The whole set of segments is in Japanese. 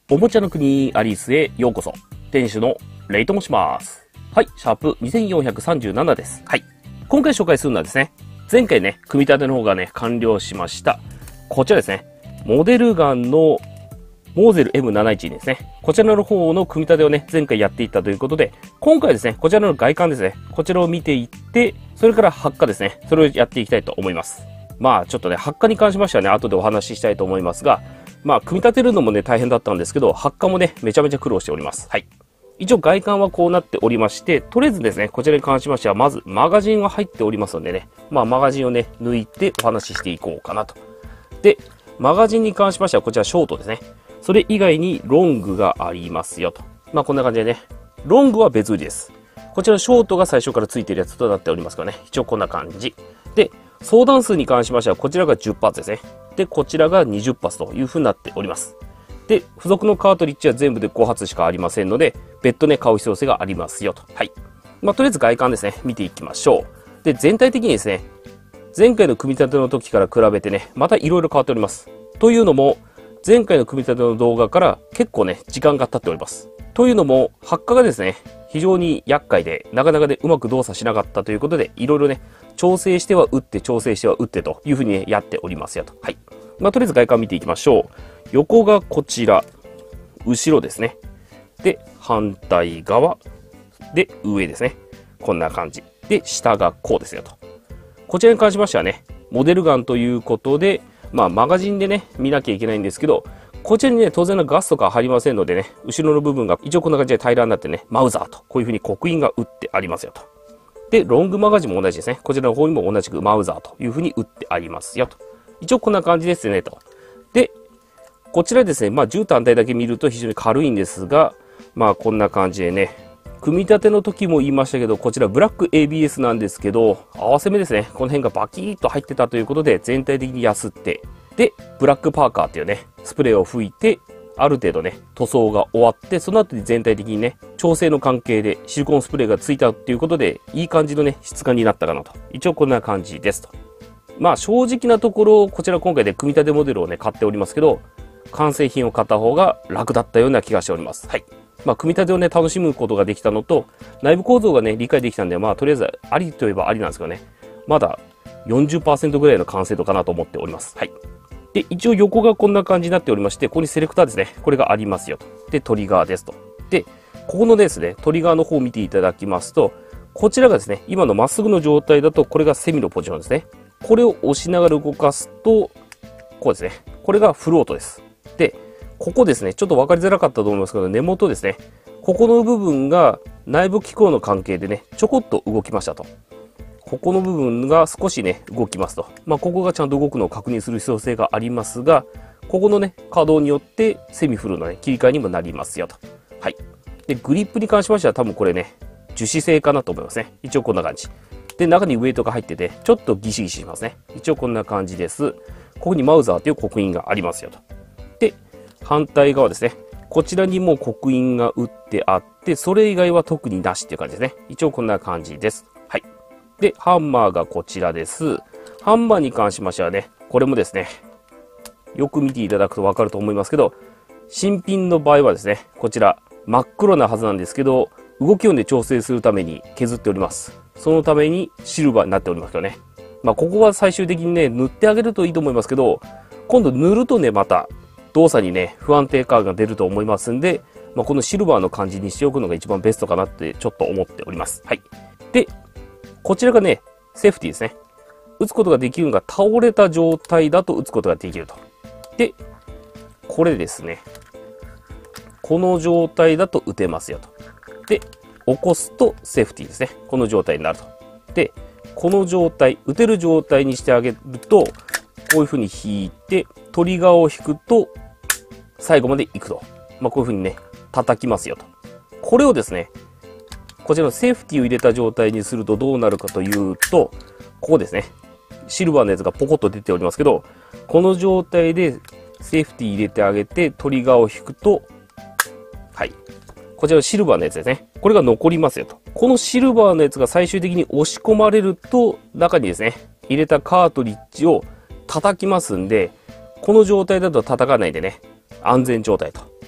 おもちゃの国アリスへようこそ。店主のレイと申します。はい、シャープ2437です。はい。今回紹介するのはですね、前回ね、組み立ての方がね、完了しました。こちらですね、モデルガンのモーゼル M71 ですね。こちらの方の組み立てをね、前回やっていったということで、今回はですね、こちらの外観ですね、こちらを見ていって、それから発火ですね、それをやっていきたいと思います。まあ、ちょっとね、発火に関しましてはね、後でお話ししたいと思いますが、まあ、組み立てるのもね、大変だったんですけど、発火もね、めちゃめちゃ苦労しております。はい。一応外観はこうなっておりまして、とりあえずですね、こちらに関しましては、まずマガジンが入っておりますのでね、まあマガジンをね、抜いてお話ししていこうかなと。で、マガジンに関しましては、こちらショートですね。それ以外にロングがありますよと。まあこんな感じでね、ロングは別売りです。こちらショートが最初から付いてるやつとなっておりますからね、一応こんな感じ。で、相談数に関しましては、こちらが10発ですね。で、こちらが20発という風になっております。で、付属のカートリッジは全部で5発しかありませんので、別途ね、買う必要性がありますよと。はい。まあ、とりあえず外観ですね、見ていきましょう。で、全体的にですね、前回の組み立ての時から比べてね、またいろいろ変わっております。というのも、前回の組み立ての動画から結構ね、時間が経っております。というのも、発火がですね、非常に厄介で、なかなかね、うまく動作しなかったということで、いろいろね、調整しては打って、調整しては打ってというふうに、ね、やっておりますよと。はい。まあ、とりあえず外観見ていきましょう。横がこちら、後ろですね。で、反対側。で、上ですね。こんな感じ。で、下がこうですよと。こちらに関しましてはね、モデルガンということで、まあ、マガジンでね、見なきゃいけないんですけど、こちらにね、当然のガスとか入りませんのでね、後ろの部分が一応こんな感じで平らになってね、マウザーと、こういう風に刻印が打ってありますよと。で、ロングマガジンも同じですね。こちらの方にも同じくマウザーという風に打ってありますよと。一応こんな感じですねと。で、こちらですね、まあ銃単体だけ見ると非常に軽いんですが、まあこんな感じでね、組み立ての時も言いましたけど、こちらブラック ABS なんですけど、合わせ目ですね。この辺がバキッと入ってたということで、全体的に安って、で、ブラックパーカーっていうね、スプレーを吹いて、ある程度ね、塗装が終わって、その後に全体的にね、調整の関係でシリコンスプレーがついたっていうことで、いい感じのね、質感になったかなと。一応こんな感じですと。まあ正直なところ、こちら今回で組み立てモデルをね、買っておりますけど、完成品を買った方が楽だったような気がしております。はい。まあ組み立てをね、楽しむことができたのと、内部構造がね、理解できたんで、まあとりあえずありといえばありなんですけどね、まだ 40% ぐらいの完成度かなと思っております。はい。で、一応横がこんな感じになっておりまして、ここにセレクターですね。これがありますよと。で、トリガーですと。で、ここのですね、トリガーの方を見ていただきますと、こちらがですね、今のまっすぐの状態だと、これがセミのポジションですね。これを押しながら動かすと、こうですね。これがフロートです。で、ここですね、ちょっと分かりづらかったと思いますけど、根元ですね。ここの部分が内部機構の関係でね、ちょこっと動きましたと。ここの部分が少しね、動きますと。まあ、ここがちゃんと動くのを確認する必要性がありますが、ここのね、稼働によってセミフルのね、切り替えにもなりますよと。はい。で、グリップに関しましては多分これね、樹脂製かなと思いますね。一応こんな感じ。で、中にウェイトが入ってて、ちょっとギシギシしますね。一応こんな感じです。ここにマウザーという刻印がありますよと。で、反対側ですね。こちらにも刻印が打ってあって、それ以外は特になしっていう感じですね。一応こんな感じです。はい。で、ハンマーがこちらです。ハンマーに関しましてはね、これもですね、よく見ていただくとわかると思いますけど、新品の場合はですね、こちら真っ黒なはずなんですけど、動きをね、調整するために削っております。そのためにシルバーになっておりますよね。まあ、ここは最終的にね、塗ってあげるといいと思いますけど、今度塗るとね、また動作にね、不安定感が出ると思いますんで、まあ、このシルバーの感じにしておくのが一番ベストかなってちょっと思っております。はい。で、こちらがね、セーフティーですね。打つことができるのが倒れた状態だと打つことができると。で、これですね。この状態だと打てますよと。で、起こすとセーフティーですね。この状態になると。で、この状態、打てる状態にしてあげると、こういう風に引いて、トリガーを引くと、最後まで行くと。まあ、こういう風にね、叩きますよと。これをですね、こちらのセーフティーを入れた状態にするとどうなるかというと、ここですね。シルバーのやつがポコッと出ておりますけど、この状態でセーフティー入れてあげて、トリガーを引くと、はい。こちらのシルバーのやつですね。これが残りますよと。このシルバーのやつが最終的に押し込まれると、中にですね、入れたカートリッジを叩きますんで、この状態だと叩かないでね、安全状態と。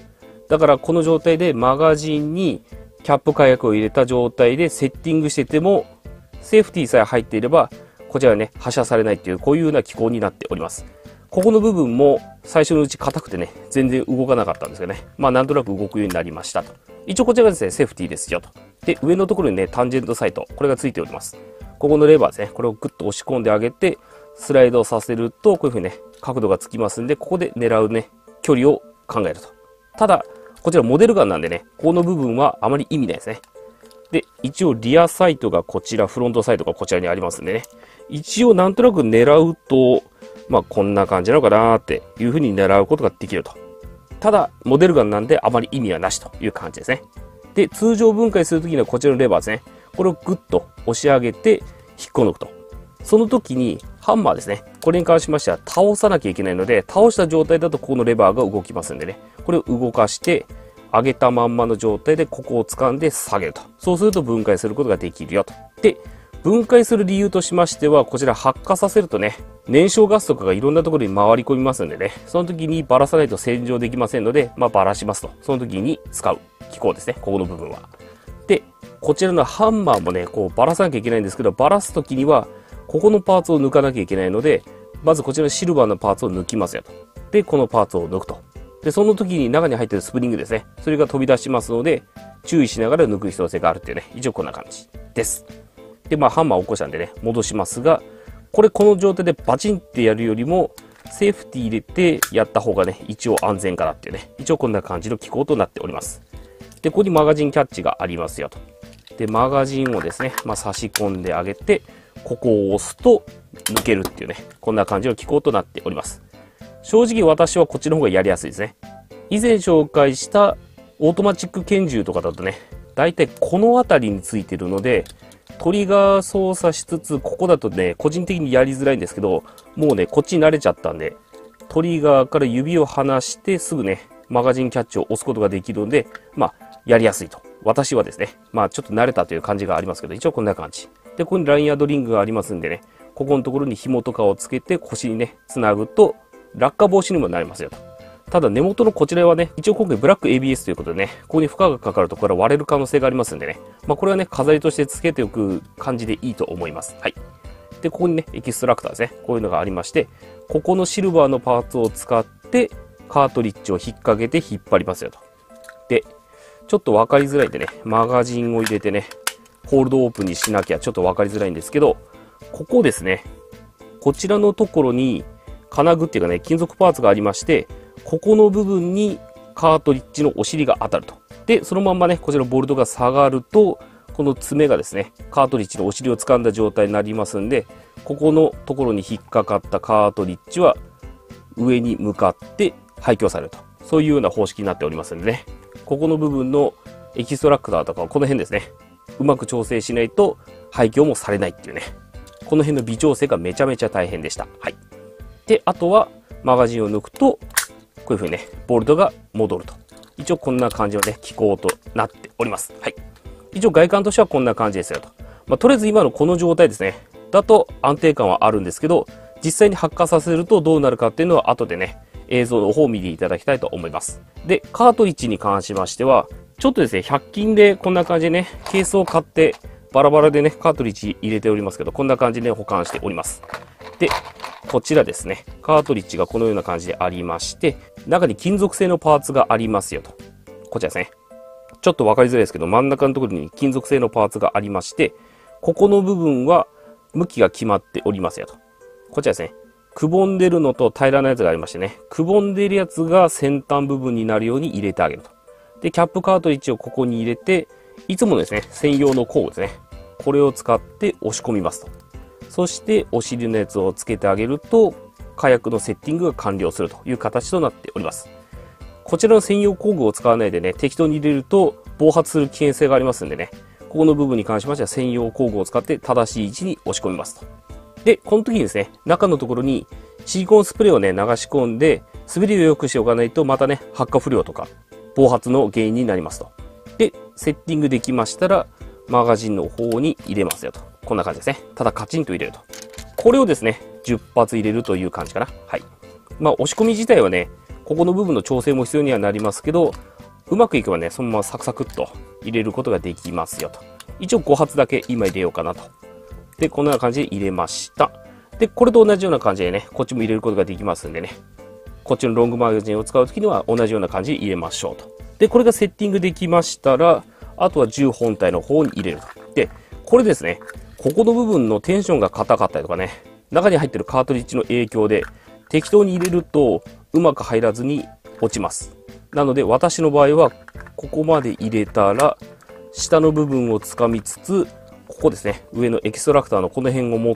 だからこの状態でマガジンにキャップ火薬を入れた状態でセッティングしてても、セーフティーさえ入っていれば、こちらはね、発射されないっていう、こういうような機構になっております。ここの部分も最初のうち硬くてね、全然動かなかったんですけどね。まあなんとなく動くようになりましたと。一応こちらがですね、セーフティーですよと。で、上のところにね、タンジェントサイト、これがついております。ここのレバーですね、これをグッと押し込んであげて、スライドさせると、こういう風にね、角度がつきますんで、ここで狙うね、距離を考えると。ただ、こちらモデルガンなんでね、この部分はあまり意味ないですね。で、一応リアサイトがこちら、フロントサイトがこちらにありますんでね。一応なんとなく狙うと、まあこんな感じなのかなーっていう風に狙うことができると。ただ、モデルガンなんであまり意味はなしという感じですね。で、通常分解するときにはこちらのレバーですね。これをグッと押し上げて引っこ抜くと。その時にハンマーですね。これに関しましては倒さなきゃいけないので、倒した状態だとこのレバーが動きますんでね。これを動かして、上げたまんまの状態でここを掴んで下げると。そうすると分解することができるよと。で、分解する理由としましては、こちら発火させるとね、燃焼ガスとかがいろんなところに回り込みますんでね、その時にばらさないと洗浄できませんので、まあばらしますと。その時に使う機構ですね。ここの部分は。で、こちらのハンマーもね、こうばらさなきゃいけないんですけど、ばらす時には、ここのパーツを抜かなきゃいけないので、まずこちらのシルバーのパーツを抜きますよと。で、このパーツを抜くと。で、その時に中に入っているスプリングですね。それが飛び出しますので、注意しながら抜く必要性があるっていうね、一応こんな感じです。で、まあハンマーを起こしたんでね、戻しますが、この状態でバチンってやるよりも、セーフティー入れてやった方がね、一応安全かなっていうね、一応こんな感じの機構となっております。で、ここにマガジンキャッチがありますよと。で、マガジンをですね、まあ差し込んであげて、ここを押すと抜けるっていうね、こんな感じの機構となっております。正直私はこっちの方がやりやすいですね。以前紹介したオートマチック拳銃とかだとね、だいたいこの辺りについてるので、トリガー操作しつつ、ここだとね、個人的にやりづらいんですけど、もうね、こっちに慣れちゃったんで、トリガーから指を離してすぐね、マガジンキャッチを押すことができるので、まあ、やりやすいと。私はですね、まあちょっと慣れたという感じがありますけど、一応こんな感じ。で、ここにラインアドリングがありますんでね、ここのところに紐とかをつけて腰にね、つなぐと、落下防止にもなりますよと。ただ根元のこちらはね、一応今回ブラック ABS ということでね、ここに負荷がかかるとこれは割れる可能性がありますんでね、まあこれはね、飾りとしてつけておく感じでいいと思います。はい。で、ここにね、エキストラクターですね。こういうのがありまして、ここのシルバーのパーツを使って、カートリッジを引っ掛けて引っ張りますよと。で、ちょっと分かりづらいんでね、マガジンを入れてね、ホールドオープンにしなきゃちょっと分かりづらいんですけど、ここですね、こちらのところに金具っていうかね、金属パーツがありまして、ここの部分にカートリッジのお尻が当たると。で、そのまんまね、こちらボルトが下がると、この爪がですね、カートリッジのお尻を掴んだ状態になりますんで、ここのところに引っかかったカートリッジは上に向かって廃墟されると。そういうような方式になっておりますんでね、ここの部分のエキストラクターとかはこの辺ですね、うまく調整しないと廃墟もされないっていうね、この辺の微調整がめちゃめちゃ大変でした。はい。で、あとはマガジンを抜くと、こういう風にね、ボルトが戻ると。一応こんな感じのね、機構となっております。はい。一応外観としてはこんな感じですよと。まあ、とりあえず今のこの状態ですね。だと安定感はあるんですけど、実際に発火させるとどうなるかっていうのは後でね、映像の方を見ていただきたいと思います。で、カートリッジに関しましては、ちょっとですね、100均でこんな感じでね、ケースを買って、バラバラでね、カートリッジ入れておりますけど、こんな感じで保管しております。で、こちらですね、カートリッジがこのような感じでありまして、中に金属製のパーツがありますよと。こちらですね。ちょっとわかりづらいですけど、真ん中のところに金属製のパーツがありまして、ここの部分は向きが決まっておりますよと。こちらですね。くぼんでるのと平らなやつがありましてね、くぼんでるやつが先端部分になるように入れてあげると。で、キャップカートリッジをここに入れて、いつものですね、専用の工具ですね。これを使って押し込みますと。そして、お尻のやつをつけてあげると、火薬のセッティングが完了するという形となっております。こちらの専用工具を使わないでね、適当に入れると暴発する危険性がありますんでね、ここの部分に関しましては専用工具を使って正しい位置に押し込みますと。で、この時にですね、中のところにシリコンスプレーをね、流し込んで、滑りを良くしておかないと、またね、発火不良とか、暴発の原因になりますと。で、セッティングできましたら、マガジンの方に入れますよと。こんな感じですね。ただカチンと入れると。これをですね、10発入れるという感じかな。はい。まあ、押し込み自体はね、ここの部分の調整も必要にはなりますけど、 うまくいけばね、そのままサクサクっと入れることができますよと。一応5発だけ今入れようかなと。で、こんな感じで入れました。で、これと同じような感じでね、こっちも入れることができますんでね、こっちのロングマガジンを使うときには同じような感じで入れましょうと。で、これがセッティングできましたら、あとは銃本体の方に入れると。で、これですね、ここの部分のテンションが硬かったりとかね、中に入ってるカートリッジの影響で、適当に入れるとうまく入らずに落ちます。なので、私の場合は、ここまで入れたら、下の部分を掴みつつ、ここですね、上のエキストラクターのこの辺を持って、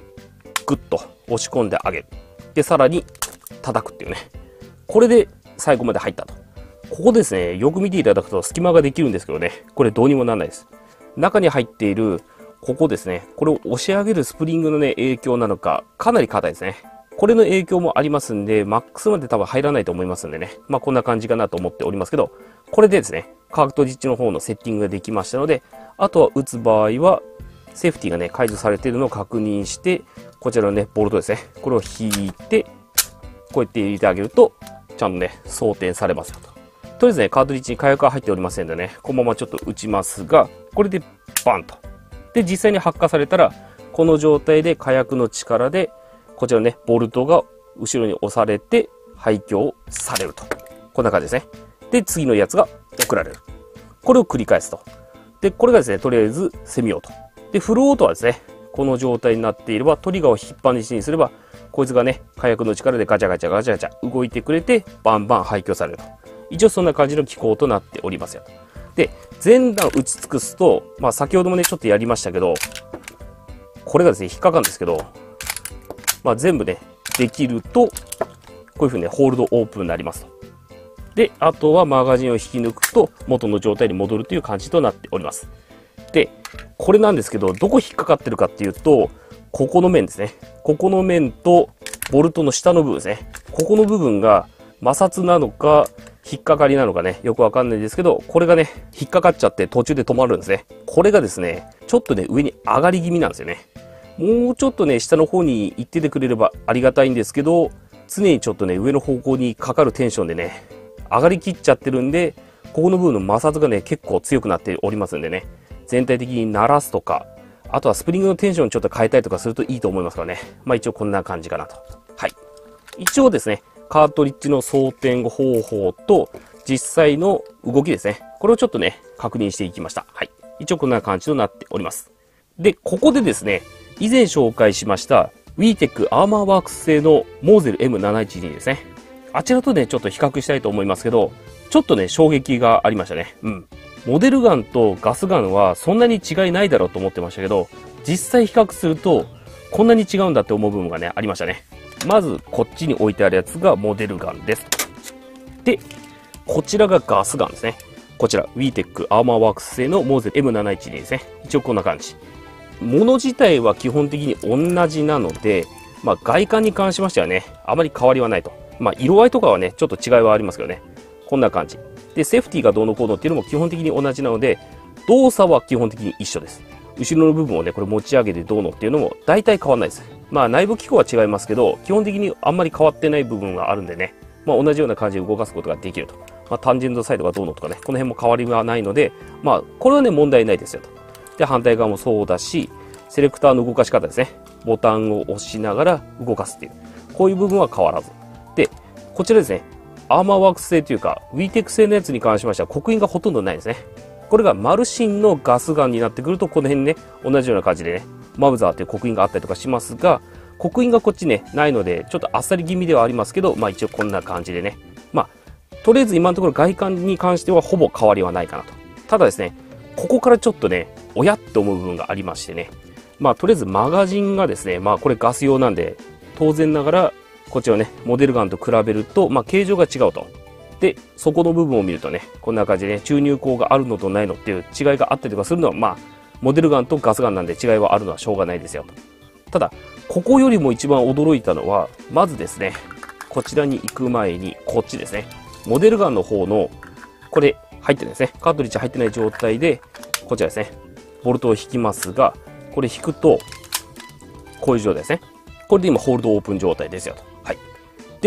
グッと押し込んであげる。で、さらに叩くっていうね。これで最後まで入ったと。ここですね、よく見ていただくと隙間ができるんですけどね、これどうにもならないです。中に入っている、ここですね、これを押し上げるスプリングのね、影響なのか、かなり硬いですね。これの影響もありますんで、マックスまで多分入らないと思いますんでね。まあこんな感じかなと思っておりますけど、これでですね、カートリッジの方のセッティングができましたので、あとは打つ場合は、セーフティーがね、解除されているのを確認して、こちらのね、ボルトですね。これを引いて、こうやって入れてあげると、ちゃんとね、装填されますよと。とりあえずね、カートリッジに火薬は入っておりませんのでね、このままちょっと打ちますが、これでバンと。で、実際に発火されたら、この状態で火薬の力で、こちらのね、ボルトが後ろに押されて廃墟されると。こんな感じですね。で、次のやつが送られる。これを繰り返すと。で、これがですね、とりあえずセミオート。で、フルオートはですね、この状態になっていれば、トリガーを引っ張りしにすれば、こいつがね、火薬の力でガチャガチャガチャガチャ動いてくれて、バンバン廃墟されると。一応そんな感じの機構となっておりますよ。で、全弾打ち尽くすと、まあ先ほどもね、ちょっとやりましたけど、これがですね、引っかかるんですけど、まあ全部ね、できると、こういう風にね、ホールドオープンになりますと。で、あとはマガジンを引き抜くと、元の状態に戻るという感じとなっております。で、これなんですけど、どこ引っかかってるかっていうと、ここの面ですね。ここの面と、ボルトの下の部分ですね。ここの部分が摩擦なのか、引っかかりなのかね、よくわかんないですけど、これがね、引っかかっちゃって途中で止まるんですね。これがですね、ちょっとね、上に上がり気味なんですよね。もうちょっとね、下の方に行っててくれればありがたいんですけど、常にちょっとね、上の方向にかかるテンションでね、上がりきっちゃってるんで、ここの部分の摩擦がね、結構強くなっておりますんでね、全体的に鳴らすとか、あとはスプリングのテンションちょっと変えたりとかするといいと思いますからね。まあ一応こんな感じかなと。はい。一応ですね、カートリッジの装填方法と実際の動きですね。これをちょっとね、確認していきました。はい。一応こんな感じとなっております。で、ここでですね、以前紹介しました WeTech アーマーワークス製のモーゼル M712 ですね。あちらとね、ちょっと比較したいと思いますけど、ちょっとね、衝撃がありましたね。うん。モデルガンとガスガンはそんなに違いないだろうと思ってましたけど、実際比較すると、こんなに違うんだって思う部分がね、ありましたね。まず、こっちに置いてあるやつがモデルガンです。で、こちらがガスガンですね。こちら、WeTech アーマーワークス製のモーゼル M712 ですね。一応こんな感じ。物自体は基本的に同じなので、まあ外観に関しましてはね、あまり変わりはないと。まあ色合いとかはね、ちょっと違いはありますけどね。こんな感じ。で、セーフティーがどうのこうのっていうのも基本的に同じなので、動作は基本的に一緒です。後ろの部分をね、これ持ち上げてどうのっていうのも大体変わらないです。まあ内部機構は違いますけど、基本的にあんまり変わってない部分があるんでね、まあ同じような感じで動かすことができると。まあタンジェントサイドがどうのとかね、この辺も変わりはないので、まあこれはね、問題ないですよと。で、反対側もそうだし、セレクターの動かし方ですね。ボタンを押しながら動かすっていう。こういう部分は変わらず。で、こちらですね。アーマーワークス製というか、WeTech 製のやつに関しましては刻印がほとんどないですね。これがマルシンのガスガンになってくると、この辺にね、同じような感じでね、マウザーという刻印があったりとかしますが、刻印がこっちね、ないので、ちょっとあっさり気味ではありますけど、まあ一応こんな感じでね。まあ、とりあえず今のところ外観に関してはほぼ変わりはないかなと。ただですね、ここからちょっとね、おやって思う部分がありましてね。まあ、とりあえずマガジンがですね、まあ、これガス用なんで、当然ながら、こちらね、モデルガンと比べると、まあ、形状が違うと。で、そこの部分を見るとね、こんな感じでね、注入口があるのとないのっていう違いがあったりとかするのは、まあ、モデルガンとガスガンなんで違いはあるのはしょうがないですよと。ただ、ここよりも一番驚いたのは、まずですね、こちらに行く前に、こっちですね。モデルガンの方の、これ入ってるんですね。カートリッジ入ってない状態で、こちらですね。ボルトを引きますが、これ引くと、こういう状態ですね。これで今ホールドオープン状態ですよと。はい。で、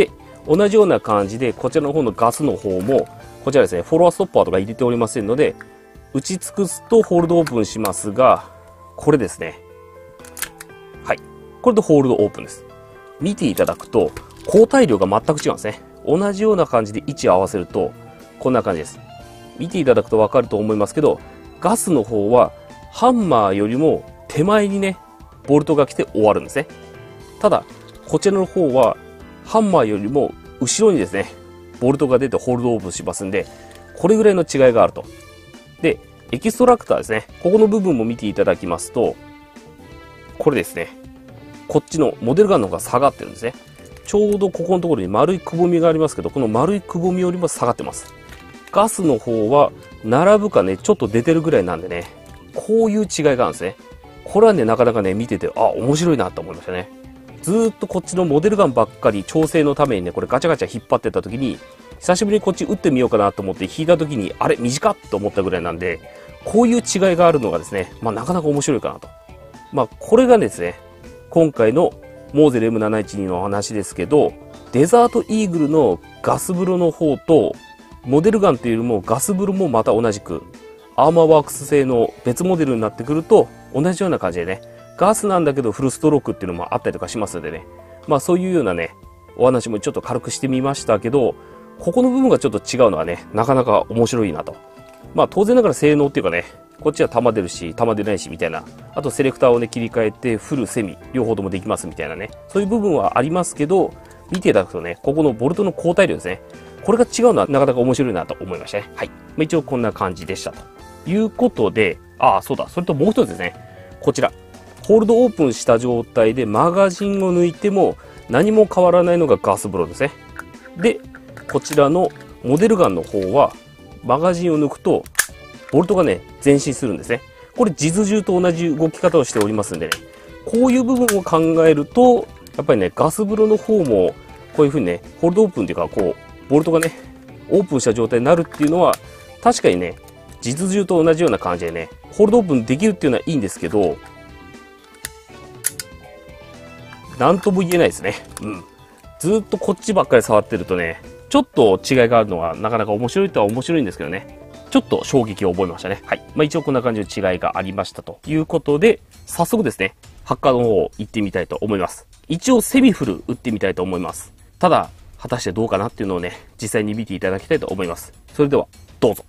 同じような感じで、こちらの方のガスの方も、こちらですね、フォロワーストッパーとか入れておりませんので、打ち尽くすとホールドオープンしますが、これですね。はい。これでホールドオープンです。見ていただくと、抗体量が全く違うんですね。同じような感じで位置を合わせると、こんな感じです。見ていただくとわかると思いますけど、ガスの方は、ハンマーよりも手前にね、ボルトが来て終わるんですね。ただ、こちらの方は、ハンマーよりも後ろにですね、ボルトが出てホールドオープンしますんで、これぐらいの違いがあると。で、エキストラクターですね。ここの部分も見ていただきますと、これですね。こっちのモデルガンの方が下がってるんですね。ちょうどここのところに丸いくぼみがありますけど、この丸いくぼみよりも下がってます。ガスの方は、並ぶかね、ちょっと出てるぐらいなんでね、こういう違いがあるんですね。これはね、なかなかね、見てて、面白いなと思いましたね。ずーっとこっちのモデルガンばっかり調整のためにね、これガチャガチャ引っ張ってた時に、久しぶりにこっち撃ってみようかなと思って引いた時に、あれ短っと思ったぐらいなんで、こういう違いがあるのがですね、なかなか面白いかなと。これがですね、今回のモーゼル M712 の話ですけど、デザートイーグルのガス風呂の方と、モデルガンというよりもガス風呂もまた同じく、アーマーワークス製の別モデルになってくると、同じような感じでね、ガスなんだけどフルストロークっていうのもあったりとかしますのでね、そういうようなね、お話もちょっと軽くしてみましたけど、ここの部分がちょっと違うのはね、なかなか面白いなと。当然ながら性能っていうかね、こっちは弾出るし、弾出ないしみたいな、あとセレクターをね、切り替えて、フル、セミ、両方ともできますみたいなね、そういう部分はありますけど、見ていただくとね、ここのボルトの交代量ですね、これが違うのはなかなか面白いなと思いましたね。はい。一応こんな感じでしたということで、そうだ、それともう一つですね、こちら。ホールドオープンした状態でマガジンを抜いても何も変わらないのがガス風呂ですね。で、こちらのモデルガンの方はマガジンを抜くとボルトがね、前進するんですね。これ実銃と同じ動き方をしておりますんでね、こういう部分を考えると、やっぱりね、ガス風呂の方もこういう風にね、ホールドオープンっていうか、ボルトがね、オープンした状態になるっていうのは、確かにね、実銃と同じような感じでね、ホールドオープンできるっていうのはいいんですけど、なんとも言えないですね。ずっとこっちばっかり触ってるとね、ちょっと違いがあるのがなかなか面白いとは面白いんですけどね。ちょっと衝撃を覚えましたね。はい。一応こんな感じの違いがありましたということで、早速ですね、ハッカーの方行ってみたいと思います。一応セミフル打ってみたいと思います。ただ、果たしてどうかなっていうのをね、実際に見ていただきたいと思います。それでは、どうぞ。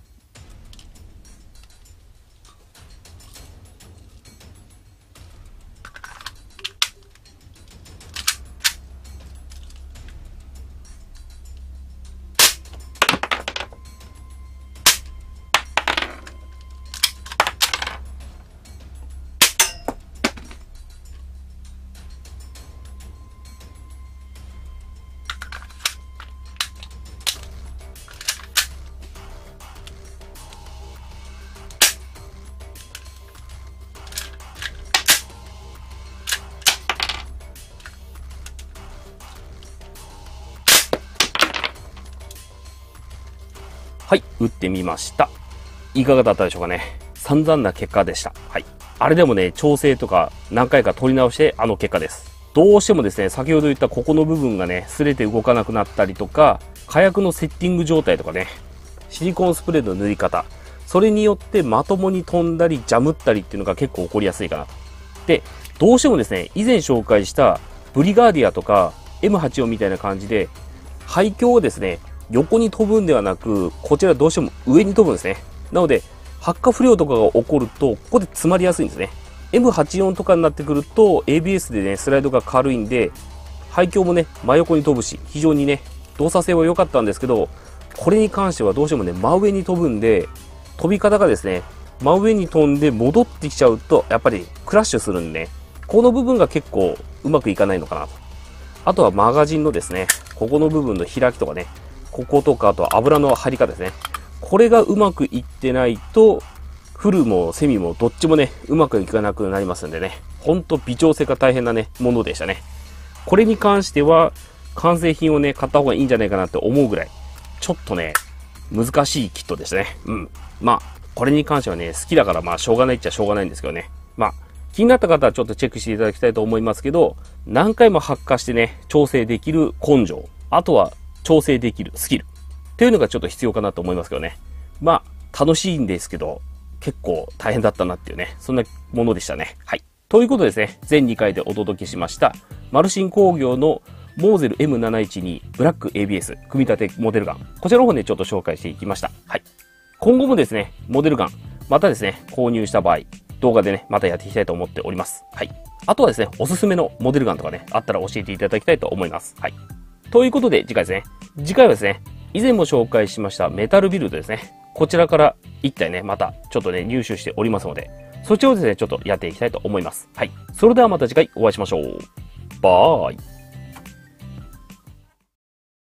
はい、打ってみました。いかがだったでしょうかね。散々な結果でした。はい。あれでもね、調整とか何回か取り直して結果です。どうしてもですね、先ほど言ったここの部分がね、擦れて動かなくなったりとか、火薬のセッティング状態とかね、シリコンスプレーの塗り方、それによってまともに飛んだり、ジャムったりっていうのが結構起こりやすいかなと。で、どうしてもですね、以前紹介したブリガーディアとか M84 みたいな感じで、廃墟をですね、横に飛ぶんではなく、こちらどうしても上に飛ぶんですね。なので、発火不良とかが起こると、ここで詰まりやすいんですね。M84 とかになってくると、ABS でね、スライドが軽いんで、廃墟もね、真横に飛ぶし、非常にね、動作性は良かったんですけど、これに関してはどうしてもね、真上に飛ぶんで、飛び方がですね、真上に飛んで戻ってきちゃうと、やっぱりクラッシュするんでね、この部分が結構うまくいかないのかなと。あとはマガジンのですね、ここの部分の開きとかね、こことか、あとは油の張り方ですね。これがうまくいってないと、フルもセミもどっちもね、うまくいかなくなりますんでね。ほんと微調整が大変なね、ものでしたね。これに関しては、完成品をね、買った方がいいんじゃないかなって思うぐらい、ちょっとね、難しいキットでしたね。これに関してはね、好きだからしょうがないっちゃしょうがないんですけどね。気になった方はちょっとチェックしていただきたいと思いますけど、何回も発火してね、調整できる根性。あとは、 調整できるスキルっていうのがちょっと必要かなと思いますけどね。まあ、楽しいんですけど、結構大変だったなっていうね、そんなものでしたね。はい。ということでですね、全2回でお届けしました、マルシン工業のモーゼル M712 ブラック ABS 組み立てモデルガン。こちらの方でちょっと紹介していきました。はい。今後もですね、モデルガン、またですね、購入した場合、動画でね、またやっていきたいと思っております。はい。あとはですね、おすすめのモデルガンとかね、あったら教えていただきたいと思います。はい。ということで、次回ですね。次回はですね、以前も紹介しましたメタルビルドですね。こちらから1体ね、またちょっとね、入手しておりますので、そちらをですね、ちょっとやっていきたいと思います。はい。それではまた次回お会いしましょう。バーイ。